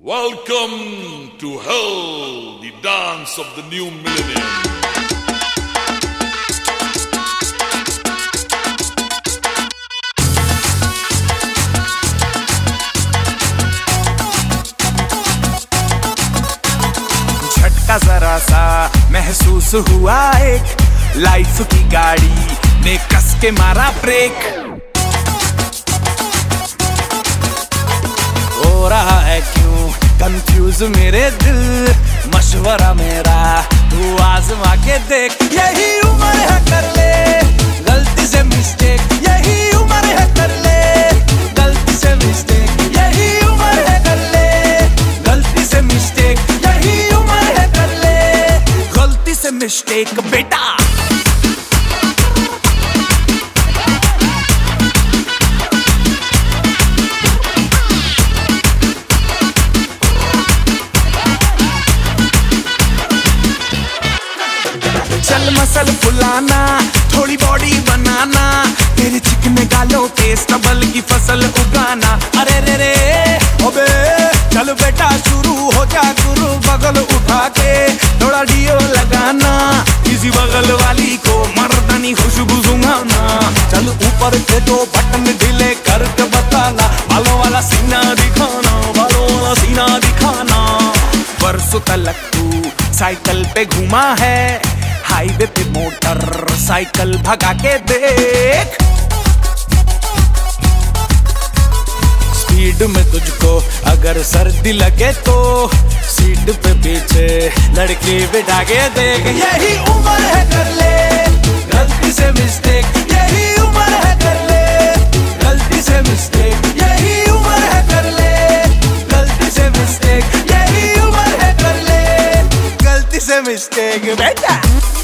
Welcome to hell, the dance of the new millennium. झटका जरा सा महसूस हुआ एक, लाइफ की गाड़ी ने कस के मारा ब्रेक। हो रहा है क्यों कंफ्यूज मेरे दिल, मशवरा मेरा तू आजमा के देख। यही उम्र है कर ले गलती से मिस्टेक, यही उम्र है कर ले गलती से मिस्टेक, यही उम्र है कर ले गलती से मिस्टेक, यही उम्र है कर ले गलती से मिस्टेक बेटा। चल मसल फुलाना, थोड़ी बॉडी बनाना, तेरे चिकने गालों पे स्टबल की फसल उगाना। अरे रे रे ओबे चल बेटा शुरू हो जा गुरु, बगल उठा के थोड़ा डियो लगाना, किसी बगल वाली को मर्दानी खुशबू सुंघाना। चल ऊपर के दो बटन ढीले करके बताना, बालों वाला सीना दिखाना, बालों वाला सीना दिखाना। बरसों तक तू साइकिल पे घुमा है, हाईवे पे मोटर साइकिल भगा के देख। स्पीड में तुझको अगर सर्दी लगे तो सीट पे पीछे लड़की बिठा के देख। यही उम्र है कर ले गलती से मिस्टेक, यही उम्र है कर ले गलती से मिस्टेक, यही उम्र है कर ले गलती से मिस्टेक, यही उम्र है कर ले गलती से मिस्टेक बेटा।